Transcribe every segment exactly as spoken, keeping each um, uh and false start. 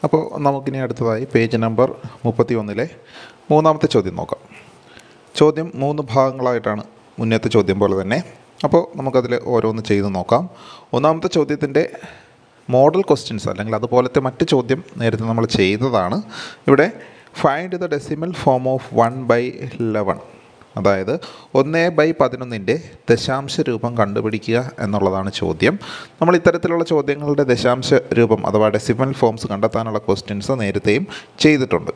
അപ്പോൾ നമുക്കിനി അടുത്തതായി പേജ് നമ്പർ മുപ്പത്തി ഒന്നിലെ മൂന്നാമത്തെ ചോദ്യം നോക്കാം. ചോദ്യം മൂന്ന് ഭാഗങ്ങളായിട്ടാണ് മുന്നത്തെ ചോദ്യം പോലെ തന്നെ. അപ്പോൾ നമുക്കതിൽ ഓരോന്ന് ചെയ്ത് നോക്കാം. ഒന്നാമത്തെ ചോദ്യത്തിൻ്റെ മോഡൽ ക്വസ്റ്റ്യൻസ് അല്ലെങ്കിൽ അതുപോലത്തെ മറ്റ് ചോദ്യം നേരത്തെ നമ്മൾ ചെയ്തതാണ്. ഇവിടെ find the decimal form of one by eleven, അതായത് ഒന്ന് ബൈ പതിനൊന്നിൻ്റെ ദശാംശ രൂപം കണ്ടുപിടിക്കുക എന്നുള്ളതാണ് ചോദ്യം. നമ്മൾ ഇത്തരത്തിലുള്ള ചോദ്യങ്ങളുടെ ദശാംശ രൂപം അഥവാ ഡെസിമൽ ഫോംസ് കണ്ടെത്താനുള്ള ക്വസ്റ്റ്യൻസ് നേരത്തെയും ചെയ്തിട്ടുണ്ട്.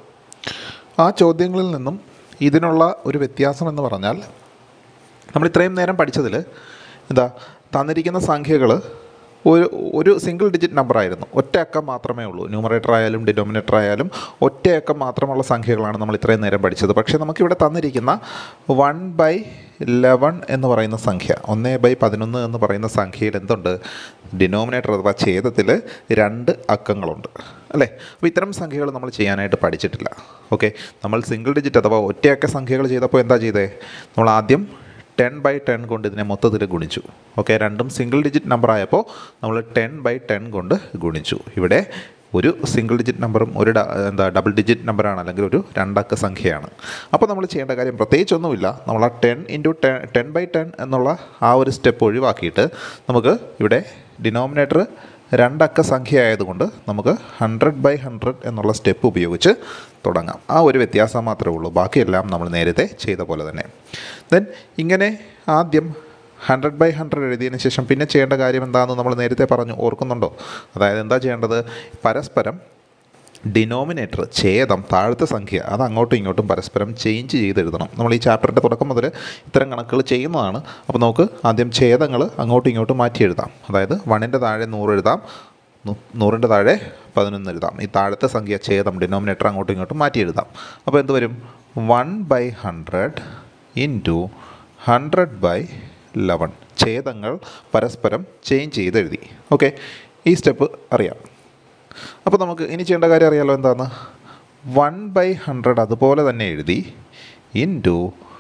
ആ ചോദ്യങ്ങളിൽ നിന്നും ഇതിനുള്ള ഒരു വ്യത്യാസം എന്ന് പറഞ്ഞാൽ, നമ്മൾ ഇത്രയും നേരം പഠിച്ചതിൽ എന്താ തന്നിരിക്കുന്ന സംഖ്യകൾ ഒരു ഒരു സിംഗിൾ ഡിജിറ്റ് നമ്പറായിരുന്നു, ഒറ്റ അക്കം മാത്രമേ ഉള്ളൂ. ന്യൂമറേറ്റർ ആയാലും ഡിനോമിനേറ്റർ ആയാലും ഒറ്റ അക്കം മാത്രമുള്ള സംഖ്യകളാണ് നമ്മൾ ഇത്രയും നേരം പഠിച്ചത്. പക്ഷേ നമുക്കിവിടെ തന്നിരിക്കുന്ന വൺ ബൈ ലെവൻ എന്ന് പറയുന്ന സംഖ്യ, ഒന്ന് ബൈ പതിനൊന്ന് എന്ന് പറയുന്ന സംഖ്യയിൽ എന്തുണ്ട്? ഡിനോമിനേറ്റർ അഥവാ ഛേദത്തിൽ രണ്ട് അക്കങ്ങളുണ്ട് അല്ലേ. അപ്പോൾ ഇത്തരം സംഖ്യകൾ നമ്മൾ ചെയ്യാനായിട്ട് പഠിച്ചിട്ടില്ല. ഓക്കെ, നമ്മൾ സിംഗിൾ ഡിജിറ്റ് അഥവാ ഒറ്റയക്ക സംഖ്യകൾ ചെയ്തപ്പോൾ എന്താ ചെയ്തേ? നമ്മൾ ആദ്യം ടെൻ ബൈ ടെൻ കൊണ്ട് ഇതിനെ മൊത്തത്തിൽ ഗുണിച്ചു. ഓക്കെ, രണ്ടും സിംഗിൾ ഡിജിറ്റ് നമ്പർ ആയപ്പോൾ നമ്മൾ ടെൻ ബൈ ടെൻ കൊണ്ട് ഗുണിച്ചു. ഇവിടെ ഒരു സിംഗിൾ ഡിജിറ്റ് നമ്പറും ഒരു എന്താ ഡബിൾ ഡിജിറ്റ് നമ്പറാണ്, അല്ലെങ്കിൽ ഒരു രണ്ടക്ക സംഖ്യയാണ്. അപ്പോൾ നമ്മൾ ചെയ്യേണ്ട കാര്യം പ്രത്യേകിച്ചൊന്നുമില്ല. നമ്മൾ ആ ten into ten ten by ten എന്നുള്ള ആ ഒരു സ്റ്റെപ്പ് ഒഴിവാക്കിയിട്ട് നമുക്ക് ഇവിടെ ഡിനോമിനേറ്റർ രണ്ടക്ക സംഖ്യ ആയതുകൊണ്ട് നമുക്ക് ഹൺഡ്രഡ് ബൈ ഹൺഡ്രഡ് എന്നുള്ള സ്റ്റെപ്പ് ഉപയോഗിച്ച് തുടങ്ങാം. ആ ഒരു വ്യത്യാസം മാത്രമേ ഉള്ളൂ. ബാക്കിയെല്ലാം നമ്മൾ നേരത്തെ ചെയ്ത പോലെ തന്നെ. ദെൻ ഇങ്ങനെ ആദ്യം ഹൺഡ്രഡ് ബൈ ഹൺഡ്രഡ് എഴുതിയതിന് ശേഷം പിന്നെ ചെയ്യേണ്ട കാര്യം എന്താണെന്ന് നമ്മൾ നേരത്തെ പറഞ്ഞു, ഓർക്കുന്നുണ്ടോ? അതായത് എന്താ ചെയ്യേണ്ടത്? പരസ്പരം ഡിനോമിനേറ്റർ ഛേദം താഴത്തെ സംഖ്യ അത് അങ്ങോട്ടും ഇങ്ങോട്ടും പരസ്പരം ചേഞ്ച് ചെയ്ത് എഴുതണം. നമ്മൾ ഈ ചാപ്റ്ററിൻ്റെ തുടക്കം മുതൽ ഇത്തരം കണക്കുകൾ ചെയ്യുന്നതാണ്. അപ്പോൾ നമുക്ക് ആദ്യം ഛേദങ്ങൾ അങ്ങോട്ടും ഇങ്ങോട്ടും മാറ്റി എഴുതാം. അതായത് വണ്ണിൻ്റെ താഴെ നൂറ് എഴുതാം, നൂറിൻ്റെ താഴെ പതിനൊന്ന് എഴുതാം. ഈ താഴത്തെ സംഖ്യ ഛേദം ഡിനോമിനേറ്റർ അങ്ങോട്ടും ഇങ്ങോട്ടും മാറ്റി എഴുതാം. അപ്പോൾ എന്ത് വരും? One by hundred into hundred by eleven. ഛേദങ്ങൾ പരസ്പരം ചേഞ്ച് ചെയ്ത് എഴുതി. ഓക്കെ, ഈ സ്റ്റെപ്പ് അറിയാം. അപ്പോൾ നമുക്ക് ഇനി ചെയ്യേണ്ട കാര്യം അറിയാലോ എന്താണ്? വൺ ബൈ ഹൺഡ്രഡ് അതുപോലെ തന്നെ എഴുതി ഇൻറ്റു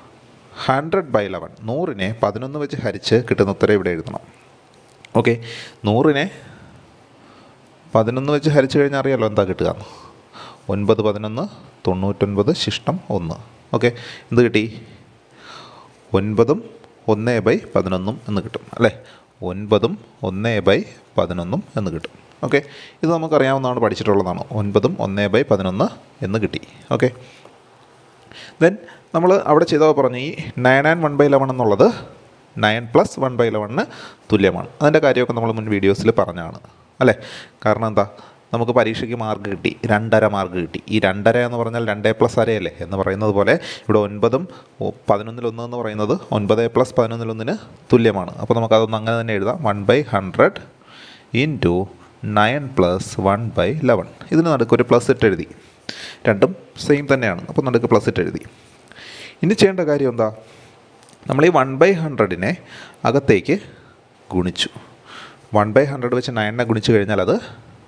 ഹൺഡ്രഡ് ബൈ ലെവൻ. നൂറിനെ പതിനൊന്ന് വെച്ച് ഹരിച്ച് കിട്ടുന്ന ഉത്തരം ഇവിടെ എഴുതണം. ഓക്കെ, നൂറിനെ പതിനൊന്ന് വെച്ച് ഹരിച്ച് കഴിഞ്ഞാൽ അറിയാലോ എന്താ കിട്ടുക? ഒൻപത് പതിനൊന്ന് തൊണ്ണൂറ്റൊൻപത് ശിഷ്ടം ഒന്ന്. ഓക്കെ, എന്ത് കിട്ടി? ഒൻപതും ഒന്ന് ബൈ പതിനൊന്നും എന്ന് കിട്ടും അല്ലേ. ഒൻപതും ഒന്ന് ബൈ പതിനൊന്നും എന്ന് കിട്ടും. ഓക്കെ, ഇത് നമുക്കറിയാവുന്നതാണ്, പഠിച്ചിട്ടുള്ളതാണ്. ഒൻപതും ഒന്ന് ബൈ പതിനൊന്ന് എന്ന് കിട്ടി. ഓക്കെ, ദെൻ നമ്മൾ അവിടെ ചെയ്തപ്പോൾ പറഞ്ഞു ഈ nine and one by eleven എന്നുള്ളത് നയൻ പ്ലസ് വൺ ബൈ ലെവണിന് തുല്യമാണ്. അതിൻ്റെ കാര്യമൊക്കെ നമ്മൾ മുൻ വീഡിയോസിൽ പറഞ്ഞതാണ് അല്ലേ. കാരണം എന്താ? നമുക്ക് പരീക്ഷയ്ക്ക് മാർക്ക് കിട്ടി, രണ്ടര മാർക്ക് കിട്ടി. ഈ രണ്ടര എന്ന് പറഞ്ഞാൽ രണ്ടേ പ്ലസ് അരയല്ലേ എന്ന് പറയുന്നത് പോലെ ഇവിടെ ഒൻപതും പതിനൊന്നിലൊന്ന് എന്ന് പറയുന്നത് ഒൻപത് പ്ലസ് പതിനൊന്നിലൊന്നിന് തുല്യമാണ്. അപ്പോൾ നമുക്കതൊന്ന് അങ്ങനെ തന്നെ എഴുതാം. One by hundred into nine plus one by eleven. ഇതിന് നടുക്ക് ഒരു പ്ലസ് ഇട്ട് എഴുതി. രണ്ടും സെയിം തന്നെയാണ്. അപ്പോൾ നടുക്ക് പ്ലസ് ഇട്ട് എഴുതി. ഇനി ചെയ്യേണ്ട കാര്യം എന്താ? നമ്മൾ ഈ വൺ ബൈ ഹൺഡ്രഡിനെ അകത്തേക്ക് ഗുണിച്ചു. വൺ ബൈ ഹൺഡ്രഡ് വെച്ച് നയനെ ഗുണിച്ച് കഴിഞ്ഞാൽ അത്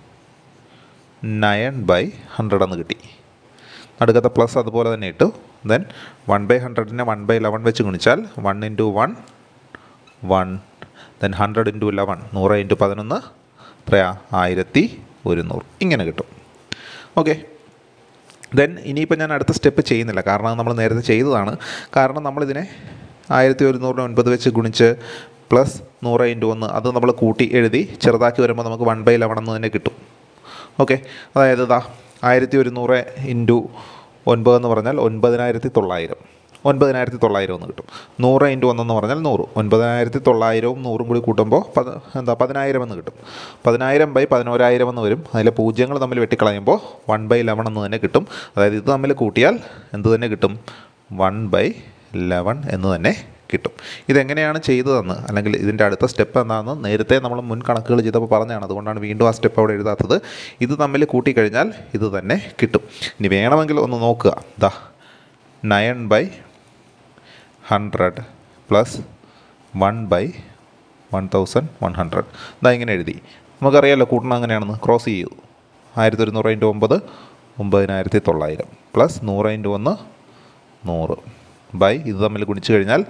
നയൻ ബൈ ഹൺഡ്രഡ് എന്ന് കിട്ടി. നടുക്കത്തെ പ്ലസ് അതുപോലെ തന്നെ ഇട്ടു. ദെൻ വൺ ബൈ ഹൺഡ്രഡിനെ വൺ ബൈ ലെവൻ വെച്ച് ഗുണിച്ചാൽ one into one one. Then hundred into eleven നൂറ് ഇൻറ്റു പതിനൊന്ന് എത്രയാ? ആയിരത്തി ഒരുന്നൂറ്. ഇങ്ങനെ കിട്ടും. ഓക്കെ, ദെൻ ഇനിയിപ്പോൾ ഞാൻ അടുത്ത സ്റ്റെപ്പ് ചെയ്യുന്നില്ല, കാരണം നമ്മൾ നേരത്തെ ചെയ്തതാണ്. കാരണം നമ്മളിതിനെ ആയിരത്തി ഒരുന്നൂറിന് ഒൻപത് വെച്ച് ഗുണിച്ച് പ്ലസ് നൂറ് ഇൻറ്റു ഒന്ന് അത് നമ്മൾ കൂട്ടി എഴുതി ചെറുതാക്കി വരുമ്പോൾ നമുക്ക് വൺ ബൈ ലെവൻ എന്ന് തന്നെ കിട്ടും. ഓക്കെ, അതായത് ഇതാ ആയിരത്തി ഒരുന്നൂറ് ഇൻറ്റു ഒൻപത് എന്ന് പറഞ്ഞാൽ ഒൻപതിനായിരത്തി തൊള്ളായിരം. ഒൻപതിനായിരത്തി തൊള്ളായിരം എന്ന് കിട്ടും. നൂറ് ഇൻറ്റു ഒന്നെന്ന് പറഞ്ഞാൽ നൂറ്. ഒൻപതിനായിരത്തി തൊള്ളായിരവും നൂറും കൂടി കൂട്ടുമ്പോൾ പത് എന്താ പതിനായിരം എന്ന് കിട്ടും. പതിനായിരം ബൈ പതിനോരായിരം എന്ന് വരും. അതിലെ പൂജ്യങ്ങൾ തമ്മിൽ വെട്ടിക്കളയുമ്പോൾ വൺ ബൈ ലെവൻ എന്ന് തന്നെ കിട്ടും. അതായത് ഇത് തമ്മിൽ കൂട്ടിയാൽ എന്ത് തന്നെ കിട്ടും? വൺ ബൈ ലെവൻ എന്ന് തന്നെ കിട്ടും. ഇതെങ്ങനെയാണ് ചെയ്തതെന്ന്, അല്ലെങ്കിൽ ഇതിൻ്റെ അടുത്ത സ്റ്റെപ്പ് എന്താണെന്ന് നേരത്തെ നമ്മൾ മുൻ കണക്കുകൾ ചെയ്തപ്പോൾ പറഞ്ഞതാണ്. അതുകൊണ്ടാണ് വീണ്ടും ആ സ്റ്റെപ്പ് അവിടെ എഴുതാത്തത്. ഇത് തമ്മിൽ കൂട്ടിക്കഴിഞ്ഞാൽ ഇത് തന്നെ കിട്ടും. ഇനി വേണമെങ്കിൽ ഒന്ന് നോക്കുക. ദാ nine by hundred plus one by one thousand one hundred. ഇതാ ഇങ്ങനെ എഴുതി. നമുക്കറിയാമല്ലോ കൂട്ടണം അങ്ങനെയാണെന്ന്. ക്രോസ് ചെയ്യൂ. ആയിരത്തി ഒരുന്നൂറ് ഇൻറ്റു ഒമ്പത് ഒമ്പതിനായിരത്തി തൊള്ളായിരം പ്ലസ് നൂറ് ഇൻറ്റു ഒന്ന് നൂറ് ബൈ ഇത് തമ്മിൽ ഗുണിച്ച് കഴിഞ്ഞാൽ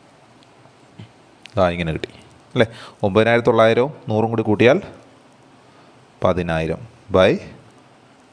ആ ഇങ്ങനെ കിട്ടി അല്ലേ. ഒമ്പതിനായിരത്തി തൊള്ളായിരവും നൂറും കൂടി കൂട്ടിയാൽ പതിനായിരം ബൈ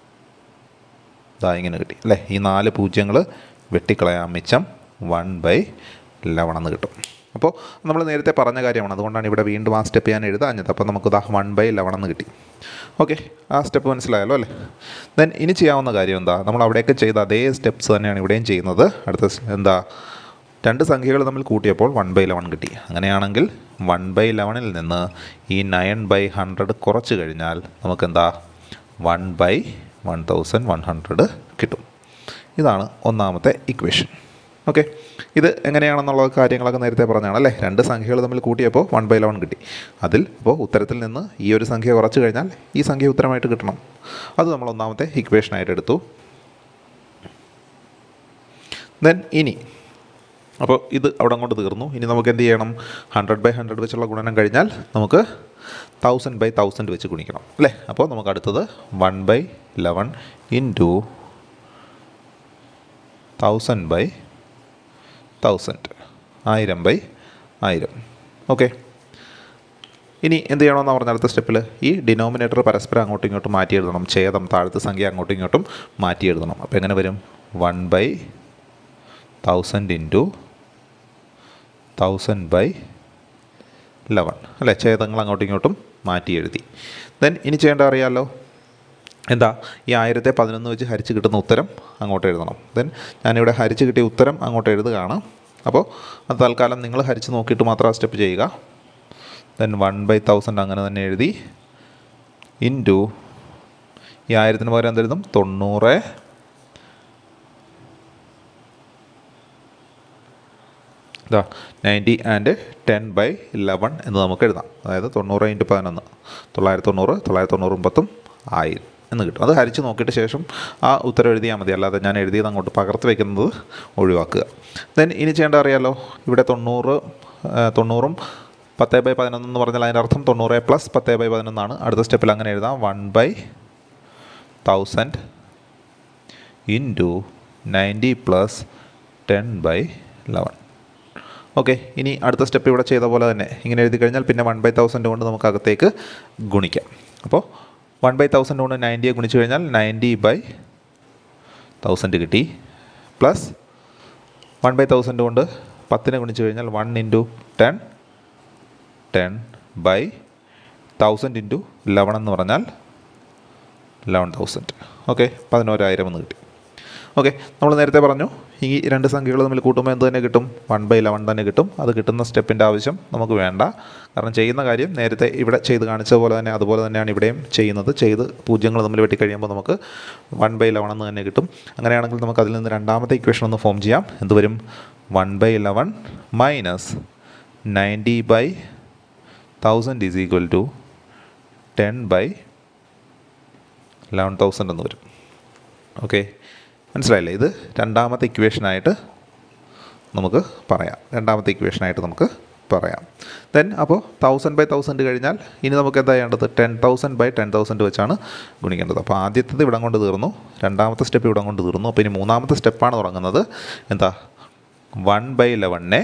ഇതാ ഇങ്ങനെ കിട്ടി അല്ലേ. ഈ നാല് പൂജ്യങ്ങൾ വെട്ടിക്കളയാൻ മിച്ചം വൺ ബൈ ലെവൻ എന്ന് കിട്ടും. അപ്പോൾ നമ്മൾ നേരത്തെ പറഞ്ഞ കാര്യമാണ്, അതുകൊണ്ടാണ് ഇവിടെ വീണ്ടും ആ സ്റ്റെപ്പ് ഞാൻ എഴുതാഞ്ഞത്. അപ്പോൾ നമുക്ക് ഇതാ വൺ ബൈ ലെവൻ എന്ന് കിട്ടി. ഓക്കെ, ആ സ്റ്റെപ്പ് മനസ്സിലായല്ലോ അല്ലേ. ദെൻ ഇനി ചെയ്യാവുന്ന കാര്യം എന്താ, നമ്മൾ അവിടെയൊക്കെ ചെയ്ത അതേ സ്റ്റെപ്സ് തന്നെയാണ് ഇവിടെയും ചെയ്യുന്നത്. അടുത്ത എന്താ, രണ്ട് സംഖ്യകൾ തമ്മിൽ കൂട്ടിയപ്പോൾ വൺ ബൈ ലെവൻ കിട്ടി. അങ്ങനെയാണെങ്കിൽ വൺ ബൈ ലെവനിൽ നിന്ന് ഈ നയൻ ബൈ ഹൺഡ്രഡ് കുറച്ച് കഴിഞ്ഞാൽ നമുക്കെന്താ one by one thousand one hundred കിട്ടും. ഇതാണ് ഒന്നാമത്തെ ഇക്വേഷൻ. ഓക്കെ, ഇത് എങ്ങനെയാണെന്നുള്ള കാര്യങ്ങളൊക്കെ നേരത്തെ പറഞ്ഞാണ് അല്ലേ. രണ്ട് സംഖ്യകൾ തമ്മിൽ കൂട്ടിയപ്പോൾ വൺ ബൈ ലെവൻ കിട്ടി. അതിൽ ഇപ്പോൾ ഉത്തരത്തിൽ നിന്ന് ഈ ഒരു സംഖ്യ കുറച്ച് കഴിഞ്ഞാൽ ഈ സംഖ്യ ഉത്തരമായിട്ട് കിട്ടണം. അത് നമ്മൾ ഒന്നാമത്തെ ഇക്വേഷനായിട്ട് എടുത്തു. ദെൻ ഇനി അപ്പോൾ ഇത് അവിടെ കൊണ്ട് തീർന്നു. ഇനി നമുക്ക് എന്ത് ചെയ്യണം, ഹൺഡ്രഡ് ബൈ ഹൺഡ്രഡ് വെച്ചുള്ള ഗുണനം കഴിഞ്ഞാൽ നമുക്ക് തൗസൻഡ് ബൈ തൗസൻഡ് വെച്ച് ഗുണിക്കണം അല്ലേ. അപ്പോൾ നമുക്ക് അടുത്തത് one by eleven into thousand by thousand, ആയിരം ബൈ ആയിരം. ഓക്കെ, ഇനി എന്ത് ചെയ്യണമെന്ന് പറഞ്ഞാൽ അടുത്ത സ്റ്റെപ്പിൽ ഈ ഡിനോമിനേറ്റർ പരസ്പരം അങ്ങോട്ടും ഇങ്ങോട്ടും മാറ്റി എഴുതണം. ഛേദം താഴത്തെ സംഖ്യ അങ്ങോട്ടും ഇങ്ങോട്ടും മാറ്റി എഴുതണം. അപ്പോൾ എങ്ങനെ വരും, one by thousand into thousand by eleven അല്ലേ. ഛേദങ്ങൾ അങ്ങോട്ടും ഇങ്ങോട്ടും മാറ്റി എഴുതി. ദെൻ ഇനി ചെയ്യേണ്ട അറിയാമല്ലോ, എന്താ, ഈ ആയിരത്തെ പതിനൊന്ന് വെച്ച് ഹരിച്ച് കിട്ടുന്ന ഉത്തരം അങ്ങോട്ട് എഴുതണം. ദെൻ ഞാനിവിടെ ഹരിച്ച് കിട്ടിയ ഉത്തരം അങ്ങോട്ട് എഴുതുകയാണ്. അപ്പോൾ അത് തൽക്കാലം നിങ്ങൾ ഹരിച്ച് നോക്കിയിട്ട് മാത്രം ആ സ്റ്റെപ്പ് ചെയ്യുക. ദെൻ വൺ ബൈ തൗസൻഡ് അങ്ങനെ തന്നെ എഴുതി ഇൻറ്റു ഈ ആയിരത്തിന് പകരം എന്തെഴുതും, തൊണ്ണൂറ് ഇതാ ninety and ten by eleven എന്ന് നമുക്ക് എഴുതാം. അതായത് തൊണ്ണൂറ് ഇൻറ്റു പതിനൊന്ന് തൊള്ളായിരത്തി തൊണ്ണൂറ് തൊള്ളായിരത്തി തൊണ്ണൂറും പത്തും ആയിരം എന്ന് കിട്ടും. അത് ഹരിച്ച് നോക്കിയിട്ട് ശേഷം ആ ഉത്തരം എഴുതിയാൽ മതി. അല്ലാതെ ഞാൻ എഴുതിയത് അങ്ങോട്ട് പകർത്തി വയ്ക്കുന്നത് ഒഴിവാക്കുക. ദെൻ ഇനി ചെയ്യേണ്ട അറിയാമല്ലോ, ഇവിടെ തൊണ്ണൂറ് തൊണ്ണൂറും പത്ത് ബൈ പതിനൊന്ന് എന്ന് പറഞ്ഞാൽ അതിൻ്റെ അർത്ഥം തൊണ്ണൂറ് പ്ലസ് പത്ത് ബൈ പതിനൊന്നാണ്. അടുത്ത സ്റ്റെപ്പിൽ അങ്ങനെ എഴുതാം, one by thousand into ninety plus ten by eleven. Okay, ഇനി അടുത്ത സ്റ്റെപ്പ് ഇവിടെ ചെയ്ത പോലെ തന്നെ ഇങ്ങനെ എഴുതി കഴിഞ്ഞാൽ പിന്നെ വൺ ബൈ തൗസൻഡ് കൊണ്ട് നമുക്ക് അകത്തേക്ക് ഗുണിക്കാം. അപ്പോൾ വൺ ബൈ തൗസൻഡ് കൊണ്ട് നയൻറ്റിയെ ഗുണിച്ച് കഴിഞ്ഞാൽ നയൻറ്റി ബൈ തൗസൻഡ് കിട്ടി. പ്ലസ് വൺ ബൈ തൗസൻഡ് കൊണ്ട് പത്തിനെ ഗുണിച്ച് കഴിഞ്ഞാൽ one into ten ten by thousand into eleven എന്ന് പറഞ്ഞാൽ ലെവൻ തൗസൻഡ്. ഓക്കെ, പതിനോരായിരം എന്ന് കിട്ടി. ഓക്കെ, നമ്മൾ നേരത്തെ പറഞ്ഞു ഈ രണ്ട് സംഖ്യകൾ തമ്മിൽ കൂട്ടുമ്പോൾ എന്ത് തന്നെ കിട്ടും, വൺ ബൈ ലെവൻ തന്നെ കിട്ടും. അത് കിട്ടുന്ന സ്റ്റെപ്പിൻ്റെ ആവശ്യം നമുക്ക് വേണ്ട. കാരണം ചെയ്യുന്ന കാര്യം നേരത്തെ ഇവിടെ ചെയ്ത് കാണിച്ച പോലെ തന്നെ അതുപോലെ തന്നെയാണ് ഇവിടെയും ചെയ്യുന്നത്. ചെയ്ത് പൂജ്യങ്ങൾ തമ്മിൽ വെട്ടിക്കഴിയുമ്പോൾ നമുക്ക് വൺ ബൈ ലെവൻ എന്ന് തന്നെ കിട്ടും. അങ്ങനെയാണെങ്കിൽ നമുക്ക് അതിൽ നിന്ന് രണ്ടാമത്തെ ഇക്വേഷൻ ഒന്ന് ഫോം ചെയ്യാം. എന്ത് വരും, one by eleven minus ninety by thousand is equal to ten by eleven thousand എന്ന് വരും. ഓക്കെ, മനസ്സിലായില്ലേ. ഇത് രണ്ടാമത്തെ ഇക്വേഷനായിട്ട് നമുക്ക് പറയാം. രണ്ടാമത്തെ ഇക്വേഷനായിട്ട് നമുക്ക് പറയാം. ദെൻ അപ്പോൾ തൗസൻഡ് ബൈ തൗസൻഡ് കഴിഞ്ഞാൽ ഇനി നമുക്ക് എന്താ ചെയ്യേണ്ടത്, ten thousand by ten thousand വെച്ചാണ് ഗുണിക്കേണ്ടത്. അപ്പോൾ ആദ്യത്തേത് ഇവിടം കൊണ്ട് തീർന്നു, രണ്ടാമത്തെ സ്റ്റെപ്പ് ഇവിടം കൊണ്ട് തീർന്നു. അപ്പോൾ ഇനി മൂന്നാമത്തെ സ്റ്റെപ്പാണ് തുടങ്ങുന്നത്. എന്താ, വൺ ബൈ ലെവനെ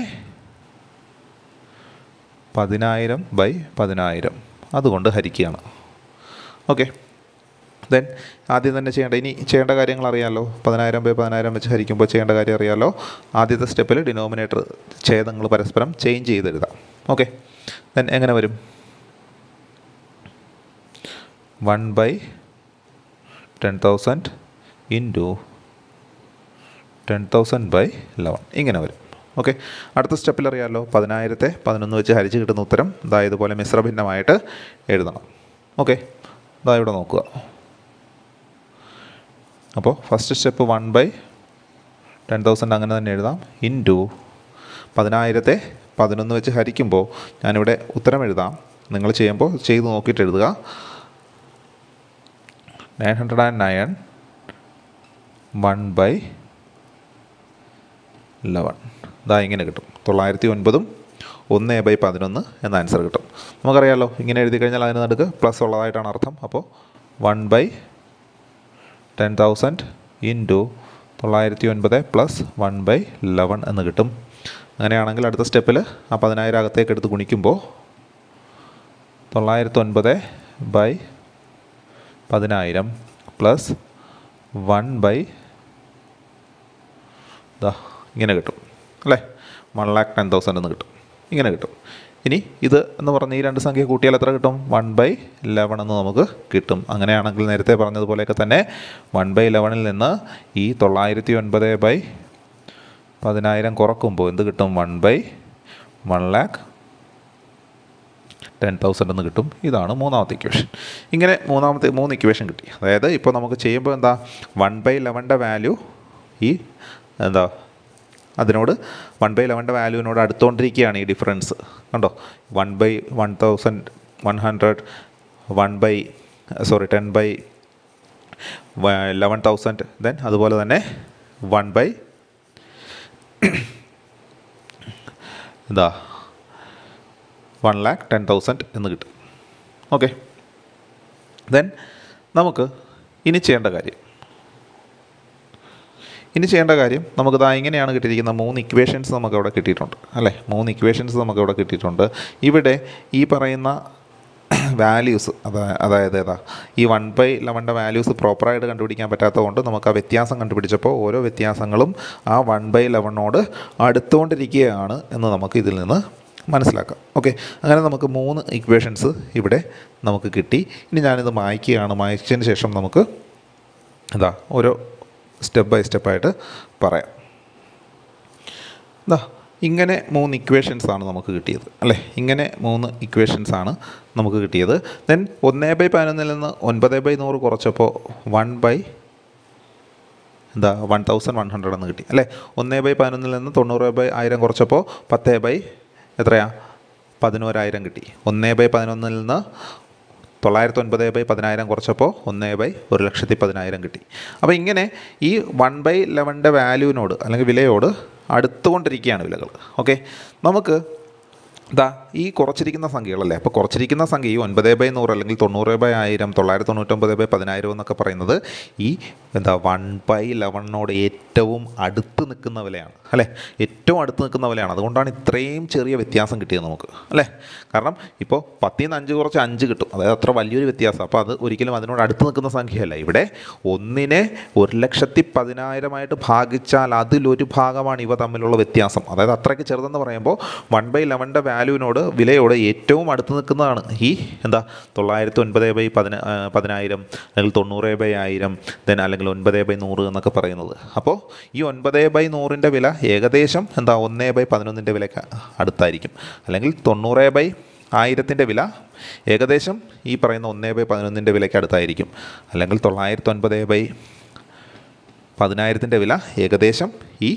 പതിനായിരം ബൈ പതിനായിരം അതുകൊണ്ട് ഹരിക്കുകയാണ്. ഓക്കെ, ദെൻ ആദ്യം തന്നെ ചെയ്യേണ്ട ഇനി ചെയ്യേണ്ട കാര്യങ്ങൾ അറിയാമല്ലോ. പതിനായിരം ബൈ പതിനായിരം വെച്ച് ഹരിക്കുമ്പോൾ ചെയ്യേണ്ട കാര്യം അറിയാമല്ലോ. ആദ്യത്തെ സ്റ്റെപ്പിൽ ഡിനോമിനേറ്റർ ഛേദങ്ങൾ പരസ്പരം ചേഞ്ച് ചെയ്തെഴുതാം. ഓക്കെ, ദെൻ എങ്ങനെ വരും, one by ten thousand into ten thousand by eleven ഇങ്ങനെ വരും. ഓക്കെ, അടുത്ത സ്റ്റെപ്പിൽ അറിയാമല്ലോ, പതിനായിരത്തെ പതിനൊന്ന് വെച്ച് ഹരിച്ച് കിട്ടുന്ന ഉത്തരം ഇതാ ഇതുപോലെ മിശ്രഭിന്നമായിട്ട് എഴുതണം. ഓക്കെ, ഇതാ ഇവിടെ നോക്കുക. അപ്പോൾ first step one by ten thousand അങ്ങനെ തന്നെ എഴുതാം ഇൻറ്റു പതിനായിരത്തെ പതിനൊന്ന് വെച്ച് ഹരിക്കുമ്പോൾ ഞാനിവിടെ ഉത്തരം എഴുതാം. നിങ്ങൾ ചെയ്യുമ്പോൾ ചെയ്ത് നോക്കിയിട്ട് എഴുതുക. Nine hundred and nine one by eleven ഇതാ ഇങ്ങനെ കിട്ടും. തൊള്ളായിരത്തി ഒൻപതും ഒന്ന് ബൈ പതിനൊന്ന് എന്ന ആൻസർ കിട്ടും. നമുക്കറിയാമല്ലോ, ഇങ്ങനെ എഴുതി കഴിഞ്ഞാൽ അതിന് നടുക്ക് പ്ലസ് ഉള്ളതായിട്ടാണ് അർത്ഥം. അപ്പോൾ one by ten thousand into തൊള്ളായിരത്തി ഒൻപത് പ്ലസ് വൺ ബൈ ലെവൻ എന്ന് കിട്ടും. അങ്ങനെയാണെങ്കിൽ അടുത്ത സ്റ്റെപ്പിൽ ആ പതിനായിരം അകത്തേക്ക് എടുത്ത് ഗുണിക്കുമ്പോൾ തൊള്ളായിരത്തി ഒൻപത് ബൈ പതിനായിരം പ്ലസ് വൺ ബൈ ഇതാ ഇങ്ങനെ കിട്ടും അല്ലേ, വൺ ലാക്ക് ടെൻ തൗസൻഡ് എന്ന് കിട്ടും, ഇങ്ങനെ കിട്ടും. ഇനി ഇത് എന്ന് പറഞ്ഞ് ഈ രണ്ട് സംഖ്യ കൂട്ടിയാൽ എത്ര കിട്ടും? വൺ ബൈ ഇലവൺ എന്ന് നമുക്ക് കിട്ടും. അങ്ങനെയാണെങ്കിൽ നേരത്തെ പറഞ്ഞതുപോലെയൊക്കെ തന്നെ വൺ ബൈ ഇലവണിൽ നിന്ന് ഈ തൊള്ളായിരത്തി ഒൻപത് ബൈ പതിനായിരം കുറക്കുമ്പോൾ എന്ത് കിട്ടും? One by one lakh ten thousand എന്ന് കിട്ടും. ഇതാണ് മൂന്നാമത്തെ ഇക്വേഷൻ. ഇങ്ങനെ മൂന്നാമത്തെ മൂന്ന് ഇക്വേഷൻ കിട്ടി. അതായത് ഇപ്പോൾ നമുക്ക് ചെയ്യുമ്പോൾ എന്താ, വൺ ബൈ ഇലവൻ്റെ വാല്യൂ ഈ എന്താ അതിനോട് വൺ ബൈ ഇലവൻ്റെ വാല്യൂവിനോട് അടുത്തുകൊണ്ടിരിക്കുകയാണ് ഈ ഡിഫറൻസ്. കണ്ടോ, one by one thousand one hundred one by sorry ten by eleven thousand then അതുപോലെ തന്നെ വൺ ബൈ എന്താ വൺ ലാക്ക് ടെൻ തൗസൻഡ് എന്ന് കിട്ടും. ഓക്കെ, ദെൻ നമുക്ക് ഇനി ചെയ്യേണ്ട കാര്യം ഇനി ചെയ്യേണ്ട കാര്യം നമുക്കിതാ ഇങ്ങനെയാണ് കിട്ടിയിരിക്കുന്ന മൂന്ന് ഇക്വേഷൻസ് നമുക്കവിടെ കിട്ടിയിട്ടുണ്ട് അല്ലേ. മൂന്ന് ഇക്വേഷൻസ് നമുക്കവിടെ കിട്ടിയിട്ടുണ്ട്. ഇവിടെ ഈ പറയുന്ന വാല്യൂസ് അതാ അതായത് ഏതാ ഈ വൺ ബൈ ലെവൻ്റെ വാല്യൂസ് പ്രോപ്പറായിട്ട് കണ്ടുപിടിക്കാൻ പറ്റാത്തതുകൊണ്ട് നമുക്ക് ആ വ്യത്യാസം കണ്ടുപിടിച്ചപ്പോൾ ഓരോ വ്യത്യാസങ്ങളും ആ വൺ ബൈ ലെവനോട് അടുത്തുകൊണ്ടിരിക്കുകയാണ് എന്ന് നമുക്ക് ഇതിൽ നിന്ന് മനസ്സിലാക്കാം. ഓക്കെ, അങ്ങനെ നമുക്ക് മൂന്ന് ഇക്വേഷൻസ് ഇവിടെ നമുക്ക് കിട്ടി. ഇനി ഞാനിത് മായ്ക്കുകയാണ്. മായ്ച്ചതിന് ശേഷം നമുക്ക് എന്താ ഓരോ സ്റ്റെപ്പ് ബൈ സ്റ്റെപ്പായിട്ട് പറയാം. എന്താ ഇങ്ങനെ മൂന്ന് ഇക്വേഷൻസാണ് നമുക്ക് കിട്ടിയത് അല്ലേ. ഇങ്ങനെ മൂന്ന് ഇക്വേഷൻസാണ് നമുക്ക് കിട്ടിയത്. ദെൻ ഒന്ന് ബൈ പതിനൊന്നിൽ നിന്ന് ഒൻപത് ബൈ നൂറ് കുറച്ചപ്പോൾ വൺ ബൈ എന്താ വൺ തൗസൻഡ് വൺ ഹൺഡ്രഡ് എന്ന് കിട്ടി അല്ലേ. ഒന്ന് ബൈ പതിനൊന്നിൽ നിന്ന് തൊണ്ണൂറ് ബൈ ആയിരം കുറച്ചപ്പോൾ പത്ത് ബൈ എത്രയാ പതിനോരായിരം കിട്ടി. ഒന്ന് ബൈ പതിനൊന്നിൽ നിന്ന് തൊള്ളായിരത്തി ഒൻപത് ബൈ പതിനായിരം കുറച്ചപ്പോൾ ഒന്ന് ബൈ ഒരു ലക്ഷത്തി പതിനായിരം കിട്ടി. അപ്പോൾ ഇങ്ങനെ ഈ വൺ ബൈ ലെവൻ്റെ വാല്യൂവിനോട് അല്ലെങ്കിൽ വിലയോട് അടുത്തുകൊണ്ടിരിക്കുകയാണ് വിലകൾ. ഓക്കെ, നമുക്ക് ഇതാ ഈ കുറച്ചിരിക്കുന്ന സംഖ്യകളല്ലേ. അപ്പോൾ കുറച്ചിരിക്കുന്ന സംഖ്യ ഈ ഒൻപത് ബൈ നൂറ് അല്ലെങ്കിൽ തൊണ്ണൂറ് ബൈ ആയിരം തൊള്ളായിരത്തി തൊണ്ണൂറ്റൊമ്പത് ബൈ പതിനായിരം എന്നൊക്കെ പറയുന്നത് ഈ എന്താ വൺ ബൈ ലെവനോട് ഏറ്റവും അടുത്ത് നിൽക്കുന്ന വിലയാണ് അല്ലേ. ഏറ്റവും അടുത്ത് നിൽക്കുന്ന വിലയാണ്. അതുകൊണ്ടാണ് ഇത്രയും ചെറിയ വ്യത്യാസം കിട്ടിയത് നമുക്ക് അല്ലേ. കാരണം ഇപ്പോൾ പത്തിൽ നിന്ന് അഞ്ച് കുറച്ച് അഞ്ച് കിട്ടും, അതായത് അത്ര വലിയൊരു വ്യത്യാസം. അപ്പോൾ അത് ഒരിക്കലും അതിനോട് അടുത്ത് നിൽക്കുന്ന സംഖ്യയല്ല. ഇവിടെ ഒന്നിനെ ഒരു ലക്ഷത്തി പതിനായിരമായിട്ട് ഭാഗിച്ചാൽ അതിലൊരു ഭാഗമാണ് ഇവ തമ്മിലുള്ള വ്യത്യാസം. അതായത് അത്രയ്ക്ക് ചെറുതെന്ന് പറയുമ്പോൾ വൺ ബൈ ലെവൻ്റെ വാല്യൂവിനോട് വിലയോട് ഏറ്റവും അടുത്ത് നിൽക്കുന്നതാണ് ഈ എന്താ തൊള്ളായിരത്തി ഒൻപത് ബൈ പതിന പതിനായിരം അല്ലെങ്കിൽ തൊണ്ണൂറ് ബൈ ആയിരം ദെൻ അല്ലെങ്കിൽ ഒൻപത് ബൈ നൂറ് എന്നൊക്കെ പറയുന്നത്. അപ്പോൾ ഈ ഒൻപത് ബൈ നൂറിൻ്റെ വില ഏകദേശം എന്താ ഒന്ന് ബൈ പതിനൊന്നിൻ്റെ വിലയ്ക്ക് അടുത്തായിരിക്കും. അല്ലെങ്കിൽ തൊണ്ണൂറ് ബൈ ആയിരത്തിൻ്റെ വില ഏകദേശം ഈ പറയുന്ന ഒന്ന് ബൈ പതിനൊന്നിൻ്റെ വിലയ്ക്ക് അടുത്തായിരിക്കും. അല്ലെങ്കിൽ തൊള്ളായിരത്തി ഒൻപത് ബൈ പതിനായിരത്തിൻ്റെ വില ഏകദേശം ഈ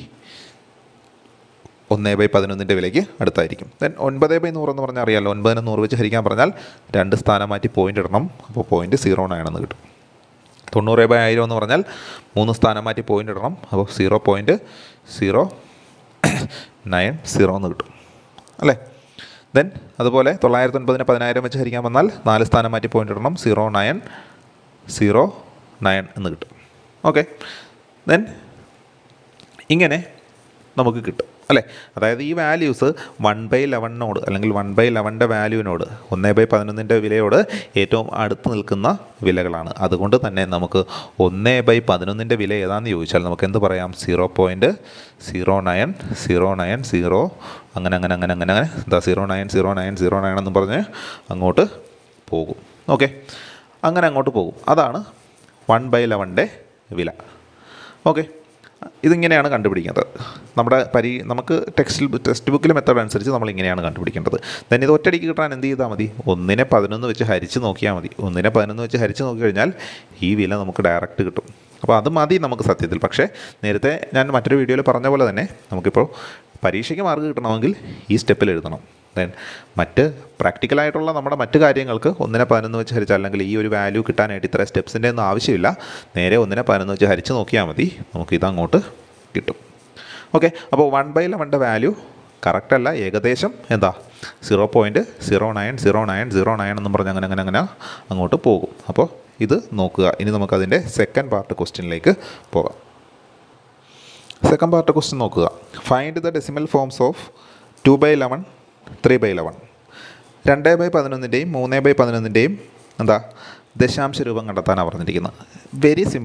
ഒന്ന് ബൈ പതിനൊന്നിൻ്റെ വിലയ്ക്ക് അടുത്തായിരിക്കും. ദെൻ ഒൻപത് ബൈ നൂറ് എന്ന് പറഞ്ഞാൽ അറിയാമല്ലോ, ഒൻപതിനെ നൂറ് വെച്ച് ഹരിക്കാൻ പറഞ്ഞാൽ രണ്ട് സ്ഥാനം മാറ്റി പോയിൻ്റ് ഇടണം. അപ്പോൾ പോയിൻറ്റ് സീറോ നയൻ എന്ന് കിട്ടും. തൊണ്ണൂറ് ബൈ ആയിരം എന്ന് പറഞ്ഞാൽ മൂന്ന് സ്ഥാനം മാറ്റി പോയിൻ്റ് ഇടണം. അപ്പോൾ zero point zero nine zero എന്ന് കിട്ടും അല്ലേ. ദെൻ അതുപോലെ തൊള്ളായിരത്തി ഒൻപതിനെ പതിനായിരം വെച്ച് ഹരിക്കാൻ വന്നാൽ നാല് സ്ഥാനം മാറ്റി പോയിൻ്റ് ഇടണം. സീറോ നയൻ സീറോ നയൻ എന്ന് കിട്ടും. ഓക്കെ, ദെൻ ഇങ്ങനെ നമുക്ക് കിട്ടും അല്ലേ. അതായത് ഈ വാല്യൂസ് വൺ ബൈ ലെവനോട് അല്ലെങ്കിൽ വൺ ബൈ ലെവൻ്റെ വാല്യൂവിനോട് ഒന്ന് ബൈ പതിനൊന്നിൻ്റെ വിലയോട് ഏറ്റവും അടുത്ത് നിൽക്കുന്ന വിലകളാണ്. അതുകൊണ്ട് തന്നെ നമുക്ക് ഒന്ന് ബൈ പതിനൊന്നിൻ്റെ വില ഏതാണെന്ന് ചോദിച്ചാൽ നമുക്ക് എന്ത് പറയാം? Zero point zero nine zero nine zero അങ്ങനെ അങ്ങനെ അങ്ങനെ അങ്ങനെ അങ്ങനെ എന്താ zero nine zero nine zero nine എന്ന് പറഞ്ഞ് അങ്ങോട്ട് പോകും. ഓക്കെ, അങ്ങനെ അങ്ങോട്ട് പോകും. അതാണ് വൺ ബൈ ലെവൻ്റെ വില. ഓക്കെ, ഇതിങ്ങനെയാണ് കണ്ടുപിടിക്കേണ്ടത്. നമ്മുടെ പരി നമുക്ക് ടെക്സ്റ്റിൽ ടെക്സ്റ്റ് ബുക്കിലെ മെത്തേഡ് അനുസരിച്ച് നമ്മൾ ഇങ്ങനെയാണ് കണ്ടുപിടിക്കേണ്ടത്. then ഇത് ഒറ്റയടിക്ക് കിട്ടാൻ എന്ത് ചെയ്താൽ മതി? ഒന്നിനെ പതിനൊന്ന് വെച്ച് ഹരിച്ച് നോക്കിയാൽ മതി. ഒന്നിനെ പതിനൊന്ന് വെച്ച് ഹരിച്ച് നോക്കി കഴിഞ്ഞാൽ ഈ വില നമുക്ക് ഡയറക്റ്റ് കിട്ടും. അപ്പോൾ അത് മതി നമുക്ക് സത്യത്തിൽ. പക്ഷേ നേരത്തെ ഞാൻ മറ്റൊരു വീഡിയോയിൽ പറഞ്ഞ പോലെ തന്നെ നമുക്കിപ്പോൾ പരീക്ഷയ്ക്ക് മാർക്ക് കിട്ടണമെങ്കിൽ ഈ സ്റ്റെപ്പിൽ എഴുതണം. ദെൻ മറ്റ് പ്രാക്ടിക്കലായിട്ടുള്ള നമ്മുടെ മറ്റ് കാര്യങ്ങൾക്ക് ഒന്നിനെ പതിനൊന്ന് വെച്ച് ഹരിച്ചാൽ അല്ലെങ്കിൽ ഈ ഒരു വാല്യൂ കിട്ടാനായിട്ട് ഇത്ര സ്റ്റെപ്സിൻ്റെ ഒന്നും ആവശ്യമില്ല. നേരെ ഒന്നിനെ പതിനൊന്ന് വെച്ച് ഹരിച്ച് നോക്കിയാൽ മതി, നമുക്കിതങ്ങോട്ട് കിട്ടും. ഓക്കെ, അപ്പോൾ വൺ ബൈ ലെവൻ്റെ വാല്യൂ കറക്റ്റല്ല, ഏകദേശം എന്താ zero point zero nine zero nine zero nine എന്ന് പറഞ്ഞ് അങ്ങനെ അങ്ങനെ അങ്ങനെ അങ്ങോട്ട് പോകും. അപ്പോൾ ഇത് നോക്കുക. ഇനി നമുക്കതിൻ്റെ സെക്കൻഡ് പാർട്ട് ക്വസ്റ്റ്യനിലേക്ക് പോകാം. സെക്കൻഡ് പാർട്ട് ക്വസ്റ്റ്യൻ നോക്കുക. Find the decimal forms of two by eleven three by eleven. രണ്ട് ബൈ പതിനൊന്നിൻ്റെയും മൂന്ന് ബൈ പതിനൊന്നിൻ്റെയും എന്താ ദശാംശ രൂപം കണ്ടെത്താനാണ് പറഞ്ഞിരിക്കുന്നത്. വെരി സിമ്പിളാണ്.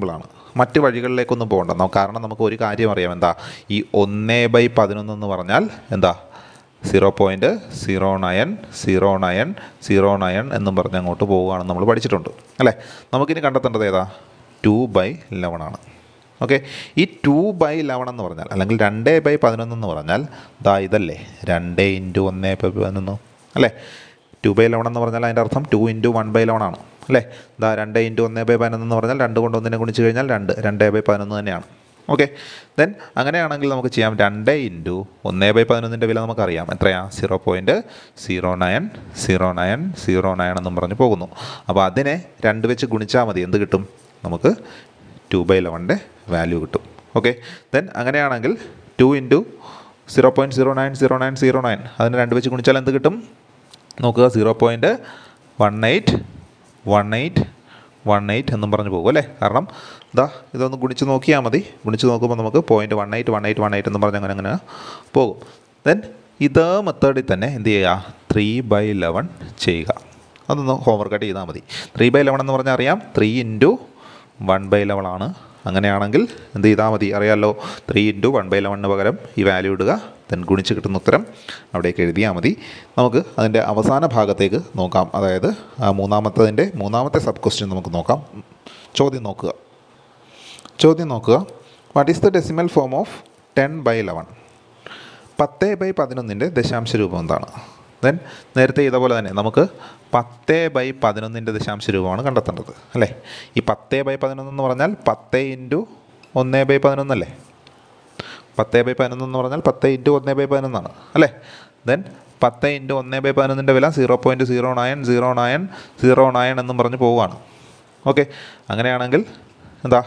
മറ്റ് വഴികളിലേക്കൊന്നും പോകണ്ട. നമുക്ക് കാരണം നമുക്ക് ഒരു കാര്യം അറിയാം, എന്താ ഈ ഒന്ന് ബൈ പതിനൊന്ന് എന്ന് പറഞ്ഞാൽ എന്താ zero point zero nine zero nine zero nine എന്നും പറഞ്ഞ് അങ്ങോട്ട് പോവുകയാണെന്ന് നമ്മൾ പഠിച്ചിട്ടുണ്ട് അല്ലേ. നമുക്കിനി കണ്ടെത്തേണ്ടത് ഏതാ? ടു ബൈ ലെവൻ ആണ്. ഓക്കെ, ഈ ടു ബൈ ലെവൻ എന്ന് പറഞ്ഞാൽ അല്ലെങ്കിൽ രണ്ട് ബൈ പതിനൊന്ന് എന്ന് പറഞ്ഞാൽ ദാ ഇതല്ലേ, രണ്ട് ഇൻറ്റു ഒന്ന് ബൈ പതിനൊന്ന് അല്ലേ. ടു ബൈ ലെവൻ എന്ന് പറഞ്ഞാൽ അതിൻ്റെ അർത്ഥം two into one by eleven ആണ് അല്ലേ. ദാ രണ്ട് ഇൻറ്റു ഒന്ന് ബൈ പതിനൊന്ന് എന്ന് പറഞ്ഞാൽ രണ്ട് കൊണ്ട് ഒന്നിനെ ഗുണിച്ച് കഴിഞ്ഞാൽ രണ്ട് രണ്ട് ബൈ പതിനൊന്ന് തന്നെയാണ്. ഓക്കെ, ദെൻ അങ്ങനെയാണെങ്കിൽ നമുക്ക് ചെയ്യാം രണ്ട് ഇൻറ്റു ഒന്ന് ബൈ പതിനൊന്നിൻ്റെ വില നമുക്കറിയാം എത്രയാണ്? Zero point zero nine zero nine zero nine എന്നും പറഞ്ഞ് പോകുന്നു. അപ്പോൾ അതിനെ രണ്ട് വെച്ച് ഗുണിച്ചാൽ മതി, എന്ത് കിട്ടും? നമുക്ക് ടു ബൈ ലെവൻ്റെ വാല്യൂ കിട്ടും. ഓക്കെ, ദെൻ അങ്ങനെയാണെങ്കിൽ two into zero point zero nine zero nine zero nine അതിന് രണ്ട് വെച്ച് ഗുണിച്ചാൽ എന്ത് കിട്ടും? നോക്കുക, zero point one eight one eight one eight എന്നും പറഞ്ഞ് പോകും അല്ലേ. കാരണം ഇതാ ഇതൊന്ന് ഗുണിച്ച് നോക്കിയാൽ മതി. ഗുണിച്ച് നോക്കുമ്പോൾ നമുക്ക് point one eight one eight one eight എന്ന് പറഞ്ഞ് അങ്ങനെ അങ്ങനെ പോകും. ദെൻ ഇതേ മെത്തേഡിൽ തന്നെ എന്ത് ചെയ്യുക? ത്രീ ബൈ ലെവൻ ചെയ്യുക. അതൊന്ന് ഹോംവർക്കായിട്ട് ചെയ്താൽ മതി. ത്രീ ബൈ ലെവൻ എന്ന് പറഞ്ഞാൽ അറിയാം, three into one by eleven ആണ്. അങ്ങനെയാണെങ്കിൽ എന്ത് ചെയ്താൽ മതി? അറിയാമല്ലോ, ത്രീ ഇൻറ്റു വൺ ബൈ ലെവനിന് പകരം ഈ വാല്യൂ ഇടുക, ദെൻ ഗുണിച്ച് കിട്ടുന്ന ഉത്തരം അവിടേക്ക് എഴുതിയാൽ മതി. നമുക്ക് അതിൻ്റെ അവസാന ഭാഗത്തേക്ക് നോക്കാം, അതായത് മൂന്നാമത്തതിൻ്റെ മൂന്നാമത്തെ സബ് ക്വസ്റ്റ്യൻ നമുക്ക് നോക്കാം. ചോദ്യം നോക്കുക ചോദ്യം നോക്കുക what is the decimal form of ten by eleven? പത്ത് ബൈ പതിനൊന്നിൻ്റെ ദശാംശ രൂപം എന്താണ്? ദെൻ നേരത്തെ ഇതേപോലെ തന്നെ നമുക്ക് പത്ത് ബൈ പതിനൊന്നിൻ്റെ ദശാംശ രൂപമാണ് കണ്ടെത്തേണ്ടത് അല്ലേ. ഈ പത്ത് ബൈ പതിനൊന്ന് എന്ന് പറഞ്ഞാൽ പത്ത് ഇൻറ്റു ഒന്ന് ബൈ പതിനൊന്നല്ലേ. പത്ത് ബൈ പതിനൊന്ന് എന്ന് പറഞ്ഞാൽ പത്ത് ഇൻറ്റു ഒന്ന് ബൈ പതിനൊന്നാണ് അല്ലേ. ദെൻ പത്ത് ഇൻറ്റു ഒന്ന് ബൈ പതിനൊന്നിൻ്റെ വില zero point zero nine zero nine zero nine എന്നും പറഞ്ഞ് പോവുകയാണ്. ഓക്കെ, അങ്ങനെയാണെങ്കിൽ എന്താ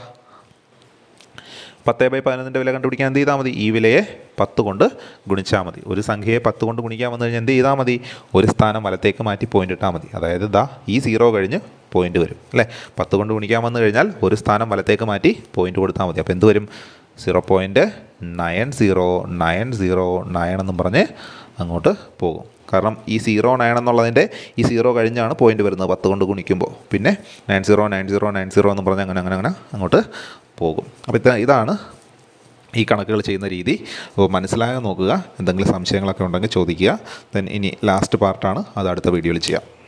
പത്ത് ബൈ പതിനൊന്നിൻ്റെ വില കണ്ടുപിടിക്കാൻ എന്ത് ചെയ്താൽ മതി? ഈ വിലയെ പത്ത് കൊണ്ട് ഗുണിച്ചാൽ മതി. ഒരു സംഖ്യയെ പത്ത് കൊണ്ട് ഗുണിക്കാൻ വന്നു കഴിഞ്ഞാൽ എന്ത് ചെയ്താൽ മതി? ഒരു സ്ഥാനം വലത്തേക്ക് മാറ്റി പോയിൻ്റ് ഇട്ടാൽ മതി. അതായത് ഇതാ ഈ സീറോ കഴിഞ്ഞ് പോയിൻ്റ് വരും അല്ലേ. പത്ത് കൊണ്ട് ഗുണിക്കാൻ വന്നു കഴിഞ്ഞാൽ ഒരു സ്ഥാനം വലത്തേക്ക് മാറ്റി പോയിൻ്റ് കൊടുത്താൽ മതി. അപ്പോൾ എന്ത് വരും? Zero point nine zero nine zero nine എന്നും പറഞ്ഞ് അങ്ങോട്ട് പോകും. കാരണം ഈ സീറോ നയൻ എന്നുള്ളതിൻ്റെ ഈ സീറോ കഴിഞ്ഞാണ് പോയിൻ്റ് വരുന്നത് പത്ത് കൊണ്ട് ഗുണിക്കുമ്പോൾ. പിന്നെ nine zero nine zero nine zero എന്ന് പറഞ്ഞ് അങ്ങനെ അങ്ങനെ അങ്ങനെ അങ്ങോട്ട് പോകും. അപ്പോൾ ഇത് ഇതാണ് ഈ കണക്കുകൾ ചെയ്യുന്ന രീതി. അപ്പോൾ മനസ്സിലാകാൻ നോക്കുക. എന്തെങ്കിലും സംശയങ്ങളൊക്കെ ഉണ്ടെങ്കിൽ ചോദിക്കുക. ദെൻ ഇനി ലാസ്റ്റ് പാർട്ടാണ്, അത് അടുത്ത വീഡിയോയിൽ ചെയ്യാം.